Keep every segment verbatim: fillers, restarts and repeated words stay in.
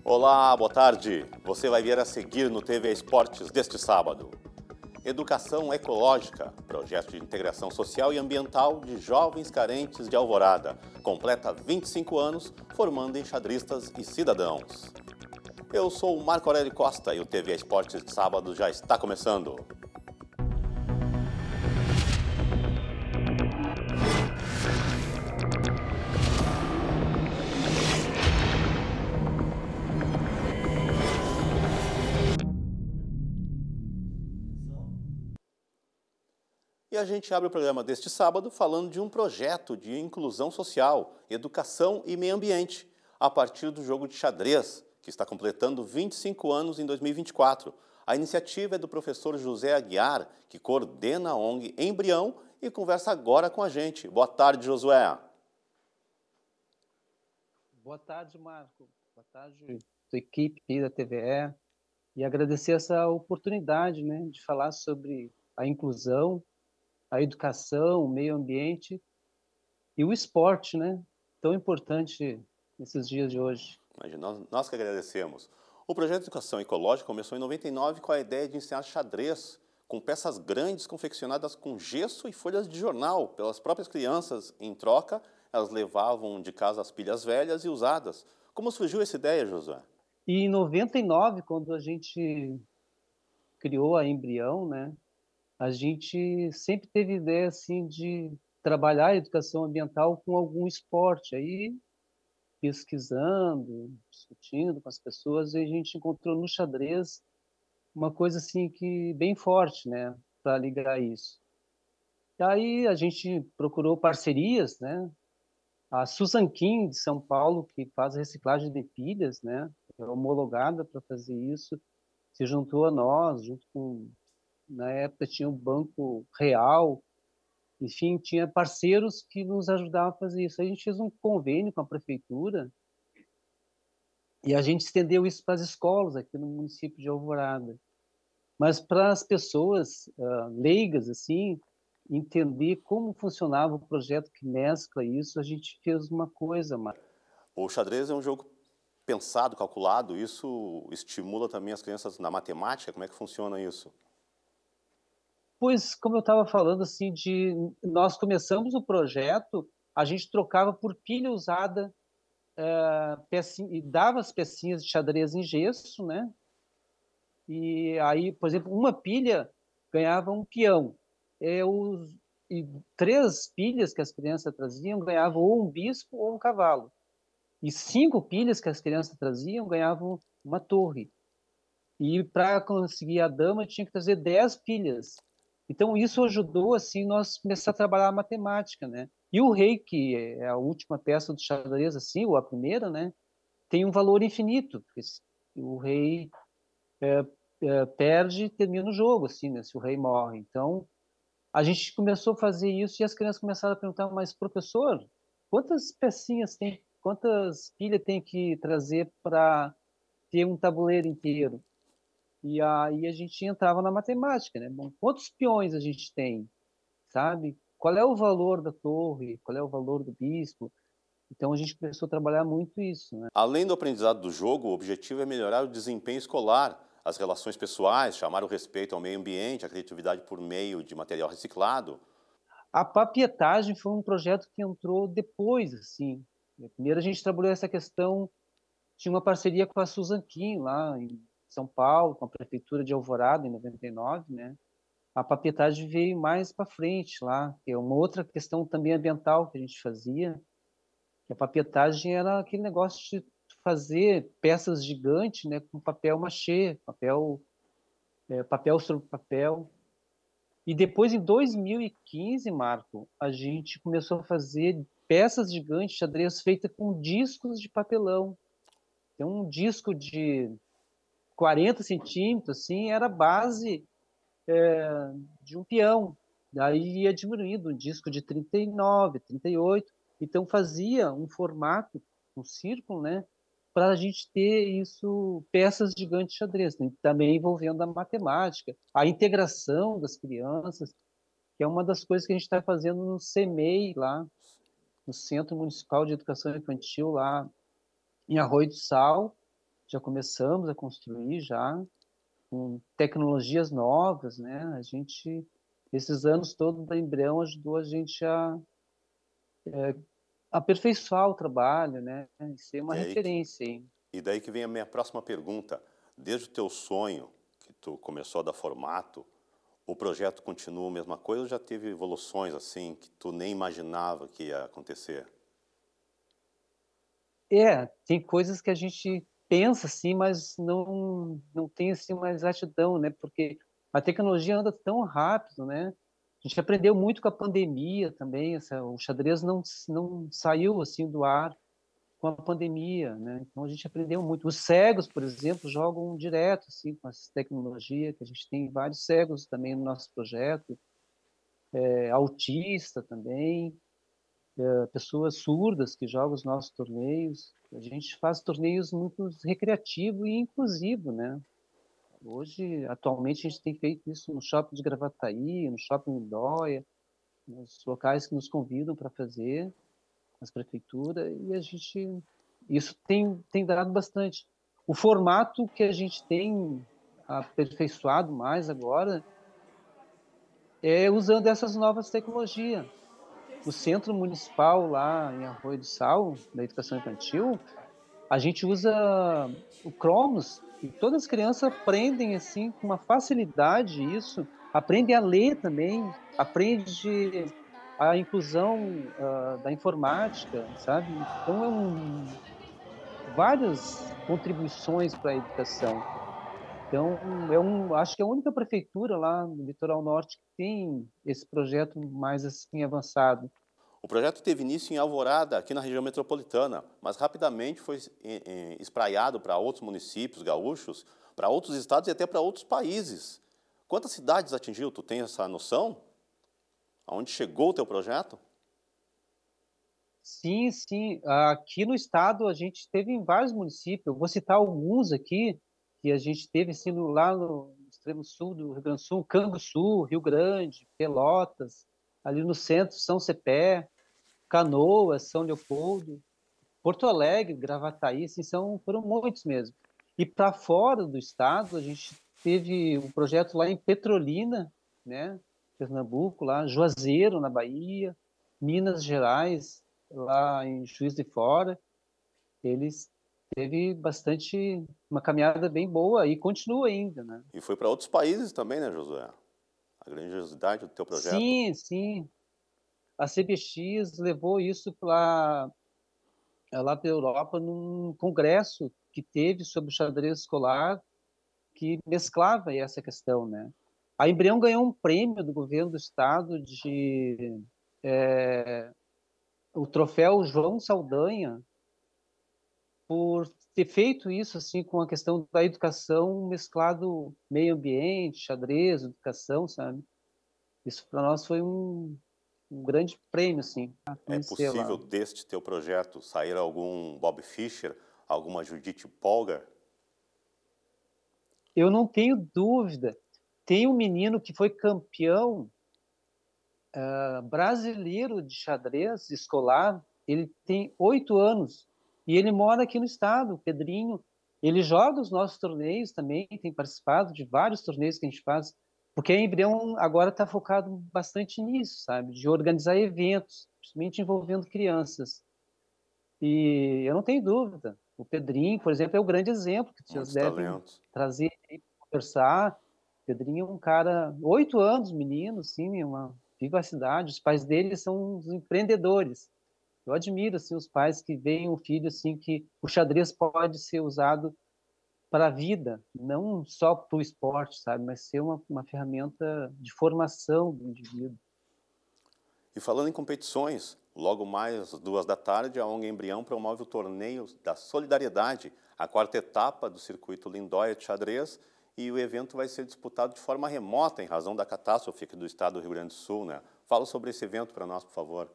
Olá, boa tarde. Você vai ver a seguir no T V Esportes deste sábado. Educação Ecológica, projeto de integração social e ambiental de jovens carentes de Alvorada. Completa vinte e cinco anos, formando enxadristas e cidadãos. Eu sou o Marco Aurélio Costa e o T V Esportes de sábado já está começando. E a gente abre o programa deste sábado falando de um projeto de inclusão social, educação e meio ambiente, a partir do jogo de xadrez, que está completando vinte e cinco anos em dois mil e vinte e quatro. A iniciativa é do professor José Aguiar, que coordena a O N G Embrião e conversa agora com a gente. Boa tarde, Josué. Boa tarde, Marco. Boa tarde, tua equipe da T V E. E agradecer essa oportunidade, né, de falar sobre a inclusão, a educação, o meio ambiente e o esporte, né, tão importante nesses dias de hoje. Imagina, nós, nós que agradecemos. O projeto de educação ecológica começou em noventa e nove com a ideia de ensinar xadrez, com peças grandes confeccionadas com gesso e folhas de jornal pelas próprias crianças. Em troca, elas levavam de casa as pilhas velhas e usadas. Como surgiu essa ideia, Josué? E em noventa e nove, quando a gente criou a Embrião, né, a gente sempre teve ideia assim de trabalhar a educação ambiental com algum esporte. Aí, pesquisando, discutindo com as pessoas, e a gente encontrou no xadrez uma coisa assim que bem forte, né, para ligar isso. E aí a gente procurou parcerias, né? A Susan Kim de São Paulo, que faz reciclagem de pilhas, né, é homologada para fazer isso, se juntou a nós, junto com, na época tinha o Banco Real, enfim, tinha parceiros que nos ajudavam a fazer isso. A gente fez um convênio com a prefeitura e a gente estendeu isso para as escolas aqui no município de Alvorada. Mas para as pessoas uh, leigas, assim, entender como funcionava o projeto que mescla isso, a gente fez uma coisa, Marcos. O xadrez é um jogo pensado, calculado. Isso estimula também as crianças na matemática? Como é que funciona isso? Pois, como eu estava falando, assim, de nós começamos o projeto, a gente trocava por pilha usada, uh, pecinha, e dava as pecinhas de xadrez em gesso, né? E aí, por exemplo, uma pilha ganhava um peão. É, os, e três pilhas que as crianças traziam ganhavam ou um bispo ou um cavalo. E cinco pilhas que as crianças traziam ganhavam uma torre. E para conseguir a dama tinha que trazer dez pilhas. Então isso ajudou assim nós começar a trabalhar a matemática, né? E o rei, que é a última peça do xadrez, assim, ou a primeira, né, tem um valor infinito, porque o rei é, é, perde e termina o jogo, assim, né, se o rei morre. Então a gente começou a fazer isso e as crianças começaram a perguntar, mas professor, quantas pecinhas tem, quantas pilhas tem que trazer para ter um tabuleiro inteiro? E aí a gente entrava na matemática, né? Bom, quantos peões a gente tem, sabe? Qual é o valor da torre? Qual é o valor do bispo? Então a gente começou a trabalhar muito isso, né? Além do aprendizado do jogo, o objetivo é melhorar o desempenho escolar, as relações pessoais, chamar o respeito ao meio ambiente, a criatividade por meio de material reciclado. A papietagem foi um projeto que entrou depois, assim. Primeiro a gente trabalhou essa questão, tinha uma parceria com a Susan Kim, lá em São Paulo, com a prefeitura de Alvorada, em noventa e nove, né? A papietagem veio mais para frente lá, que é uma outra questão também ambiental que a gente fazia, que a papietagem era aquele negócio de fazer peças gigantes, né, com papel machê, papel, é, papel sobre papel. E depois, em dois mil e quinze, Marco, a gente começou a fazer peças gigantes de xadrez feitas com discos de papelão. Então, um disco de quarenta centímetros, assim, era a base é, de um peão. Daí ia diminuindo, um disco de trinta e nove, trinta e oito. Então, fazia um formato, um círculo, né? Para a gente ter isso, peças gigantes de xadrez, né? Também envolvendo a matemática, a integração das crianças, que é uma das coisas que a gente está fazendo no CEMEI, lá, no Centro Municipal de Educação Infantil, lá em Arroio do Sal, já começamos a construir já com tecnologias novas, né? A gente, esses anos todos da Embrião ajudou a gente a é, aperfeiçoar o trabalho, né? E ser uma E aí que, referência, hein? e daí que vem a minha próxima pergunta. Desde o teu sonho, que tu começou a dar formato, o projeto continua a mesma coisa ou já teve evoluções assim que tu nem imaginava que ia acontecer? É, tem coisas que a gente pensa assim, mas não não tem assim uma exatidão, né? Porque a tecnologia anda tão rápido, né? A gente aprendeu muito com a pandemia também, essa, o xadrez não não saiu assim do ar com a pandemia, né? Então a gente aprendeu muito. Os cegos, por exemplo, jogam direto assim com essa tecnologia, que a gente tem vários cegos também no nosso projeto, é, autista também, pessoas surdas que jogam os nossos torneios. A gente faz torneios muito recreativo e inclusivo, né? Hoje, atualmente, a gente tem feito isso no shopping de Gravataí, no shopping Lindóia, nos locais que nos convidam para fazer, as prefeituras, e a gente, isso tem, tem dado bastante. O formato que a gente tem aperfeiçoado mais agora é usando essas novas tecnologias. O Centro Municipal lá em Arroio do Sal, da Educação Infantil, a gente usa o Chromos e todas as crianças aprendem assim com uma facilidade isso, aprendem a ler também, aprende a inclusão uh, da informática, sabe? Então é um várias contribuições para a educação. Então, é um, acho que é a única prefeitura lá no Litoral Norte que tem esse projeto mais assim avançado. O projeto teve início em Alvorada, aqui na região metropolitana, mas rapidamente foi eh, eh, espraiado para outros municípios gaúchos, para outros estados e até para outros países. Quantas cidades atingiu? Tu tem essa noção? Aonde chegou o teu projeto? Sim, sim. Aqui no estado a gente teve em vários municípios. Eu vou citar alguns aqui que a gente teve assim, no- lá no extremo sul do Rio Grande do Sul, Canguçu, Rio Grande, Pelotas, ali no centro, São Cepé, Canoas, São Leopoldo, Porto Alegre, Gravataí, assim, são, foram muitos mesmo. E para fora do estado, a gente teve um projeto lá em Petrolina, né, Pernambuco, lá, Juazeiro, na Bahia, Minas Gerais, lá em Juiz de Fora. Eles teve bastante, uma caminhada bem boa e continua ainda, né? E foi para outros países também, né, Josué? A grandiosidade do teu projeto. Sim, sim. A C B X levou isso para lá para a Europa num congresso que teve sobre o xadrez escolar que mesclava essa questão, né? A Embrião ganhou um prêmio do governo do estado de é, o troféu João Saldanha por ter feito isso assim com a questão da educação mesclado meio ambiente, xadrez, educação, sabe? Isso para nós foi um, um grande prêmio, assim, a É conhecer possível lá. deste teu projeto sair algum Bob Fischer, alguma Judith Polgar? Eu não tenho dúvida. Tem um menino que foi campeão uh, brasileiro de xadrez escolar. Ele tem oito anos e ele mora aqui no estado, o Pedrinho. Ele joga os nossos torneios também, tem participado de vários torneios que a gente faz, porque a Embrião agora está focado bastante nisso, sabe? De organizar eventos, principalmente envolvendo crianças. E eu não tenho dúvida. O Pedrinho, por exemplo, é o grande exemplo que vocês Muitos devem talentos. trazer aí para conversar. O Pedrinho é um cara, oito anos, menino, assim, uma vivacidade. Os pais dele são os empreendedores. Eu admiro assim, os pais que veem um filho assim que o xadrez pode ser usado para a vida, não só para o esporte, sabe, mas ser uma, uma ferramenta de formação do indivíduo. E falando em competições, logo mais às duas da tarde, a ONG Embrião promove o Torneio da Solidariedade, a quarta etapa do circuito Lindóia de xadrez, e o evento vai ser disputado de forma remota em razão da catástrofe aqui do estado do Rio Grande do Sul, né? Fala sobre esse evento para nós, por favor.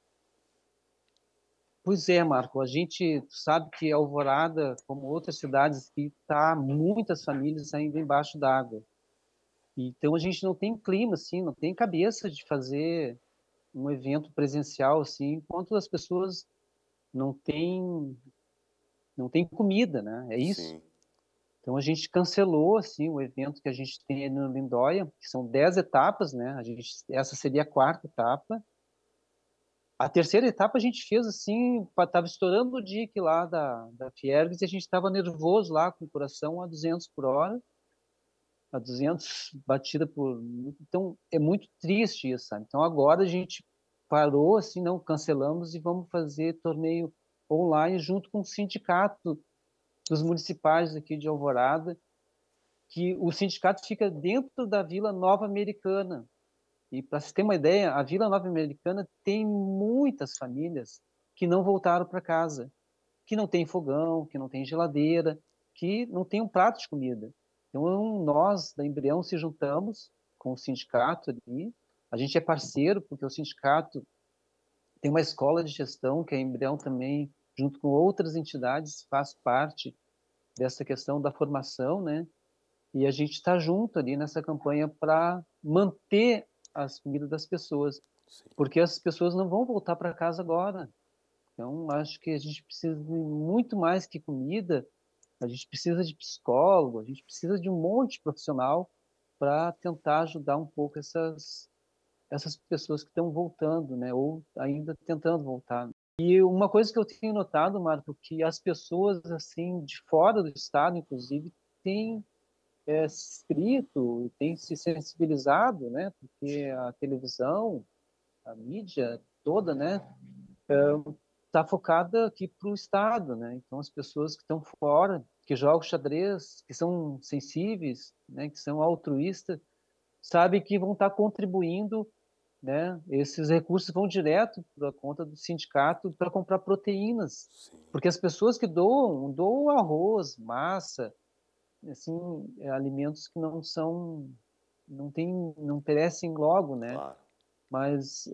Pois é, Marco, a gente sabe que Alvorada, como outras cidades, está muitas famílias ainda embaixo d'água. Então a gente não tem clima, assim, não tem cabeça de fazer um evento presencial, assim, enquanto as pessoas não têm não têm comida, né? É isso. Sim. Então a gente cancelou assim o evento que a gente tem no Lindóia, que são dez etapas, né? A gente, essa seria a quarta etapa. A terceira etapa a gente fez assim, estava estourando o dique lá da, da Fiergs e a gente estava nervoso lá, com o coração a duzentos por hora, a duzentos batida por... Então é muito triste isso, sabe? Então agora a gente parou, assim, não, cancelamos e vamos fazer torneio online junto com o sindicato dos municipais aqui de Alvorada, que o sindicato fica dentro da Vila Nova Americana. E para você ter uma ideia, a Vila Nova Americana tem muitas famílias que não voltaram para casa, que não tem fogão, que não tem geladeira, que não tem um prato de comida. Então nós da Embrião se juntamos com o sindicato ali. A gente é parceiro porque o sindicato tem uma escola de gestão que a Embrião também, junto com outras entidades, faz parte dessa questão da formação, né? E a gente está junto ali nessa campanha para manter as comidas das pessoas, Sim. porque as pessoas não vão voltar para casa agora. Então, acho que a gente precisa de muito mais que comida, a gente precisa de psicólogo, a gente precisa de um monte de profissional para tentar ajudar um pouco essas, essas pessoas que estão voltando, né? Ou ainda tentando voltar. E uma coisa que eu tenho notado, Marco, que as pessoas assim de fora do estado, inclusive, têm é, escrito, têm se sensibilizado, né? Porque a televisão, a mídia toda, né, está é, focada aqui para o estado, né? Então as pessoas que estão fora, que jogam xadrez, que são sensíveis, né, que são altruístas, sabem que vão estar contribuindo, né? Esses recursos vão direto para a conta do sindicato para comprar proteínas. Sim. Porque as pessoas que doam, doam arroz, massa, assim, é, alimentos que não são, não tem, não perecem logo, né? Claro. Mas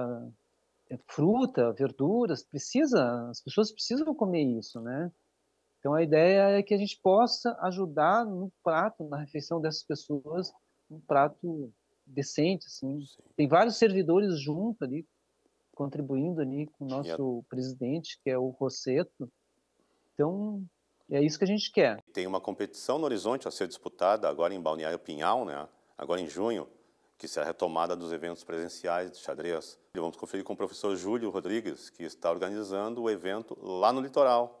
é, é fruta, verduras, precisa, as pessoas precisam comer isso, né? Então a ideia é que a gente possa ajudar no prato, na refeição dessas pessoas, um prato decente, assim. Sim. Tem vários servidores junto ali, contribuindo ali com o nosso a... presidente, que é o Rosseto. Então, é isso que a gente quer. Tem uma competição no horizonte a ser disputada agora em Balneário Pinhal, né? Agora em junho, que será a retomada dos eventos presenciais de xadrez. E vamos conferir com o professor Júlio Rodrigues, que está organizando o evento lá no litoral.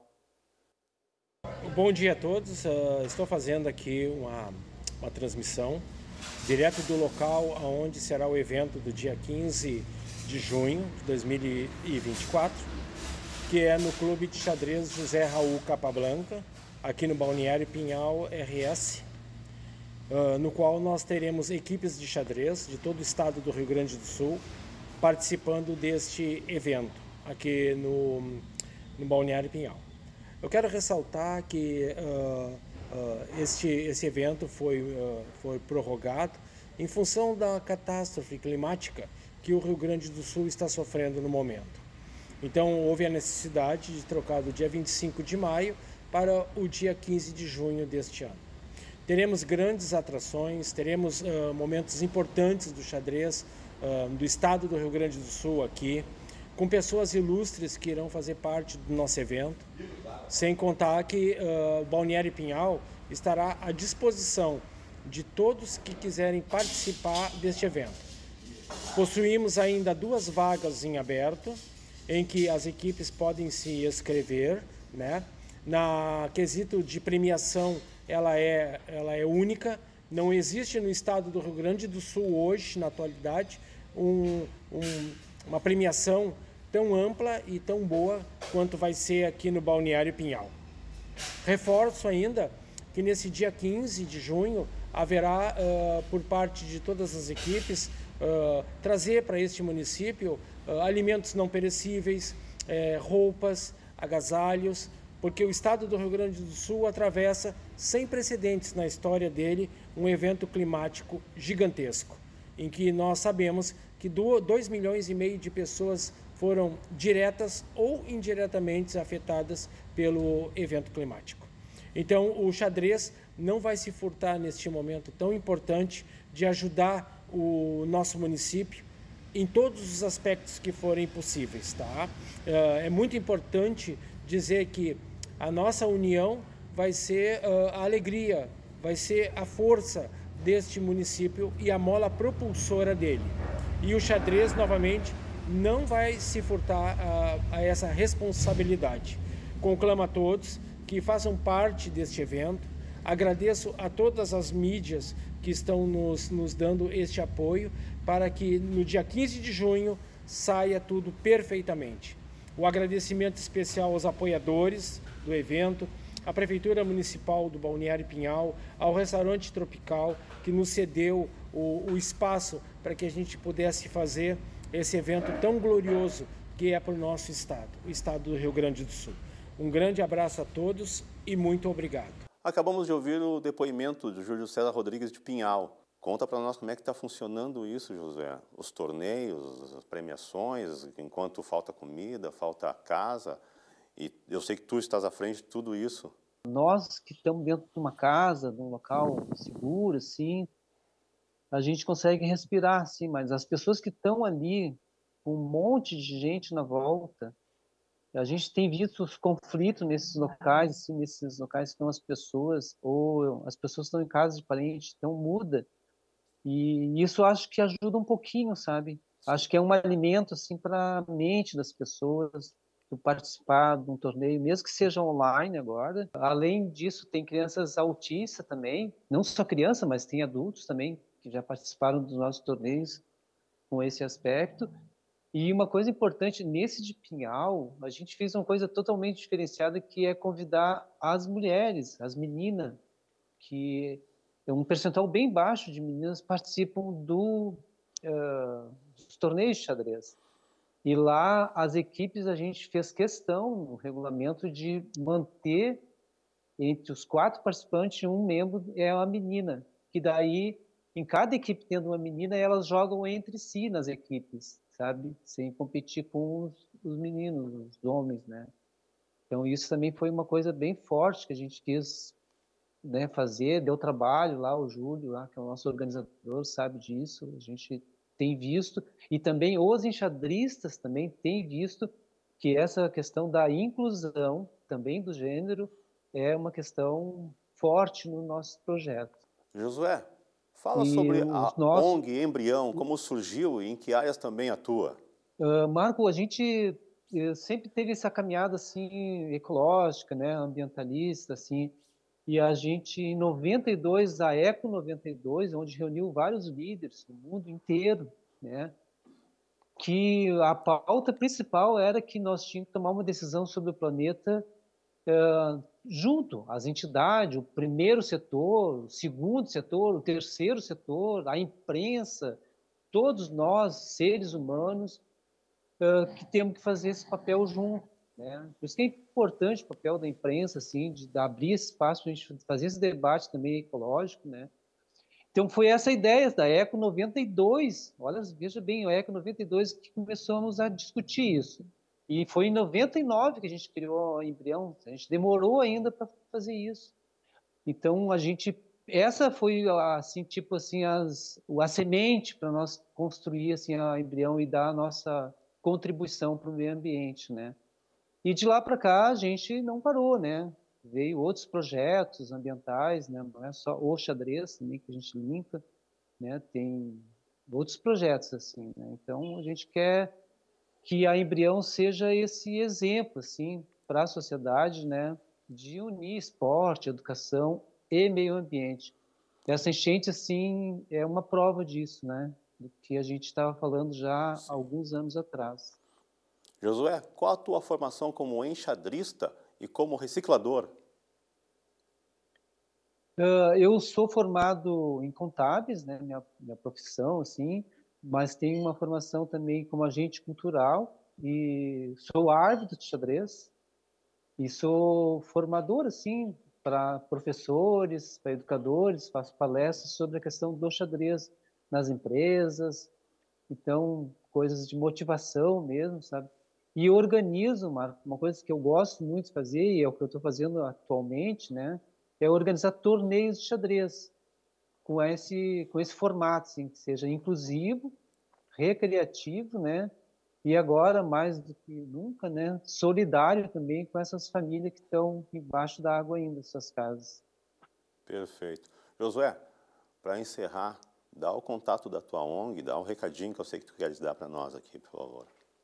Bom dia a todos. Uh, estou fazendo aqui uma, uma transmissão direto do local onde será o evento do dia quinze de junho de dois mil e vinte e quatro, que é no Clube de Xadrez José Raul Capablanca, aqui no Balneário Pinhal R S, uh, no qual nós teremos equipes de xadrez de todo o estado do Rio Grande do Sul participando deste evento aqui no, no Balneário Pinhal. Eu quero ressaltar que uh, uh, este, esse evento foi, uh, foi prorrogado em função da catástrofe climática que o Rio Grande do Sul está sofrendo no momento. Então, houve a necessidade de trocar do dia vinte e cinco de maio para o dia quinze de junho deste ano. Teremos grandes atrações, teremos uh, momentos importantes do xadrez uh, do estado do Rio Grande do Sul aqui, com pessoas ilustres que irão fazer parte do nosso evento, sem contar que uh, o Balneário Pinhal estará à disposição de todos que quiserem participar deste evento. Possuímos ainda duas vagas em aberto, em que as equipes podem se inscrever, né? Na quesito de premiação, ela é, ela é única. Não existe no estado do Rio Grande do Sul hoje, na atualidade, um, um, uma premiação tão ampla e tão boa quanto vai ser aqui no Balneário Pinhal. Reforço ainda que nesse dia quinze de junho haverá, uh, por parte de todas as equipes, uh, trazer para este município uh, alimentos não perecíveis, uh, roupas, agasalhos, porque o estado do Rio Grande do Sul atravessa, sem precedentes na história dele, um evento climático gigantesco, em que nós sabemos que dois milhões e meio de pessoas foram diretas ou indiretamente afetadas pelo evento climático. Então, o xadrez não vai se furtar neste momento tão importante de ajudar o nosso município em todos os aspectos que forem possíveis, tá? É muito importante dizer que a nossa união vai ser uh, a alegria, vai ser a força deste município e a mola propulsora dele. E o xadrez, novamente, não vai se furtar a, a essa responsabilidade. Conclamo a todos que façam parte deste evento. Agradeço a todas as mídias que estão nos, nos dando este apoio para que no dia quinze de junho saia tudo perfeitamente. O agradecimento especial aos apoiadores do evento, à Prefeitura Municipal do Balneário Pinhal, ao Restaurante Tropical, que nos cedeu o, o espaço para que a gente pudesse fazer esse evento tão glorioso que é para o nosso estado, o estado do Rio Grande do Sul. Um grande abraço a todos e muito obrigado. Acabamos de ouvir o depoimento do Júlio César Rodrigues de Pinhal. Conta para nós como é que está funcionando isso, José. Os torneios, as premiações, enquanto falta comida, falta casa. E eu sei que tu estás à frente de tudo isso. Nós que estamos dentro de uma casa, de um local seguro, assim, a gente consegue respirar, assim, mas as pessoas que estão ali, com um monte de gente na volta, a gente tem visto os conflitos nesses locais, assim, nesses locais que estão as pessoas, ou as pessoas estão em casa de parente, então muda. E isso acho que ajuda um pouquinho, sabe? Acho que é um alimento, assim, para a mente das pessoas, tu participar de um torneio, mesmo que seja online agora. Além disso, tem crianças autistas também, não só criança, mas tem adultos também, que já participaram dos nossos torneios com esse aspecto. E uma coisa importante, nesse de Pinhal, a gente fez uma coisa totalmente diferenciada, que é convidar as mulheres, as meninas, que é um percentual bem baixo de meninas participam do, uh, dos torneios de xadrez. E lá, as equipes, a gente fez questão, no regulamento, de manter entre os quatro participantes, um membro é uma menina, que daí, em cada equipe tendo uma menina, elas jogam entre si nas equipes, sabe? Sem competir com os, os meninos, os homens, né? Então, isso também foi uma coisa bem forte que a gente quis, né, fazer, deu trabalho lá, o Júlio, lá, que é o nosso organizador, sabe disso, a gente tem visto, e também os enxadristas também têm visto que essa questão da inclusão, também do gênero, é uma questão forte no nosso projeto. Josué, fala E sobre a nossos... O N G Embrião, como surgiu e em que áreas também atua. Uh, Marco, a gente sempre teve essa caminhada assim ecológica, né, ambientalista, assim, e a gente em noventa e dois, a Eco noventa e dois, onde reuniu vários líderes do mundo inteiro, né, que a pauta principal era que nós tínhamos que tomar uma decisão sobre o planeta uh, junto, as entidades, o primeiro setor, o segundo setor, o terceiro setor, a imprensa, todos nós, seres humanos, Uh, que temos que fazer esse papel junto, né? Por isso que é importante o papel da imprensa, assim, de, de abrir espaço para a gente fazer esse debate também ecológico, né? Então foi essa a ideia da Eco noventa e dois, olha, veja bem, a Eco noventa e dois que começamos a discutir isso. E foi em noventa e nove que a gente criou o Embrião, a gente demorou ainda para fazer isso. Então a gente, essa foi assim, tipo assim, as, a semente para nós construir assim a Embrião e dar a nossa contribuição para o meio ambiente, né? E de lá para cá a gente não parou, né? Veio outros projetos ambientais, né? Não é só o xadrez também que a gente limpa, né? Tem outros projetos assim, né? Então a gente quer que a Embrião seja esse exemplo, assim, para a sociedade, né? De unir esporte, educação e meio ambiente. Essa enchente, assim, é uma prova disso, né? Do que a gente estava falando já há alguns anos atrás. Josué, qual a tua formação como enxadrista e como reciclador? Uh, eu sou formado em contábeis, né? Minha, minha profissão, assim, mas tenho uma formação também como agente cultural e sou árbitro de xadrez e sou formador, assim, para professores, para educadores, faço palestras sobre a questão do xadrez nas empresas, então, coisas de motivação mesmo, sabe? E eu organizo, Marco, uma coisa que eu gosto muito de fazer, e é o que eu estou fazendo atualmente, né? É organizar torneios de xadrez com esse, com esse formato, assim, que seja inclusivo, recreativo, né? E agora, mais do que nunca, né, solidário também com essas famílias que estão embaixo da água ainda, suas casas. Perfeito. Josué, para encerrar, dá o contato da tua O N G, dá um recadinho que eu sei que tu queres dar para nós aqui, por favor.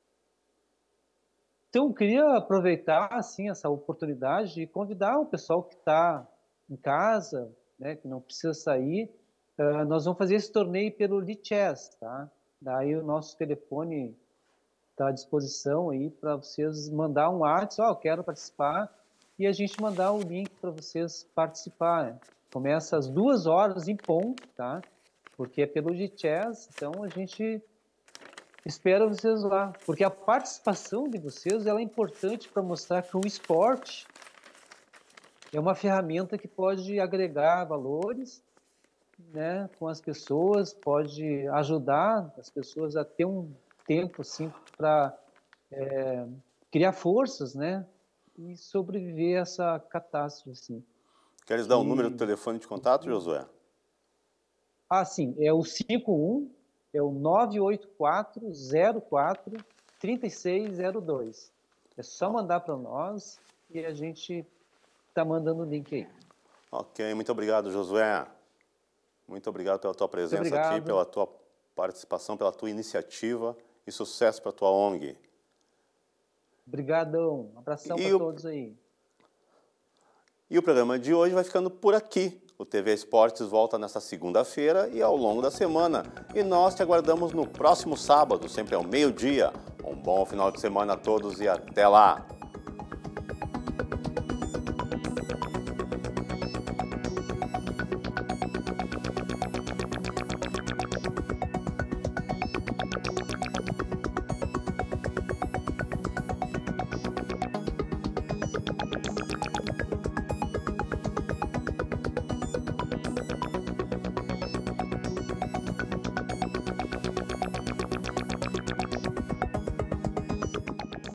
Então, eu queria aproveitar assim, essa oportunidade e convidar o pessoal que está em casa, né, que não precisa sair. Uh, nós vamos fazer esse torneio pelo Lichess, tá? Daí o nosso telefone está à disposição aí para vocês mandar um WhatsApp, ó, oh, eu quero participar, e a gente mandar o link para vocês participar. Né? Começa às duas horas em ponto, tá? Porque é pelo Lichess, então a gente espera vocês lá, porque a participação de vocês ela é importante para mostrar que o esporte é uma ferramenta que pode agregar valores, né, com as pessoas, pode ajudar as pessoas a ter um tempo assim, para é, criar forças, né, e sobreviver a essa catástrofe. Assim. Queres dar o um número do telefone de contato, Josué? Ah, sim, é o cinco um, é o nove oito quatro, zero quatro, três seis zero dois. É só mandar para nós e a gente está mandando o link aí. Ok, muito obrigado, Josué. Muito obrigado pela tua presença aqui, pela tua participação, pela tua iniciativa e sucesso para a tua O N G. Obrigadão. Um abração para todos aí. E o programa de hoje vai ficando por aqui. O T V Esportes volta nesta segunda-feira e ao longo da semana. E nós te aguardamos no próximo sábado, sempre ao meio-dia. Um bom final de semana a todos e até lá!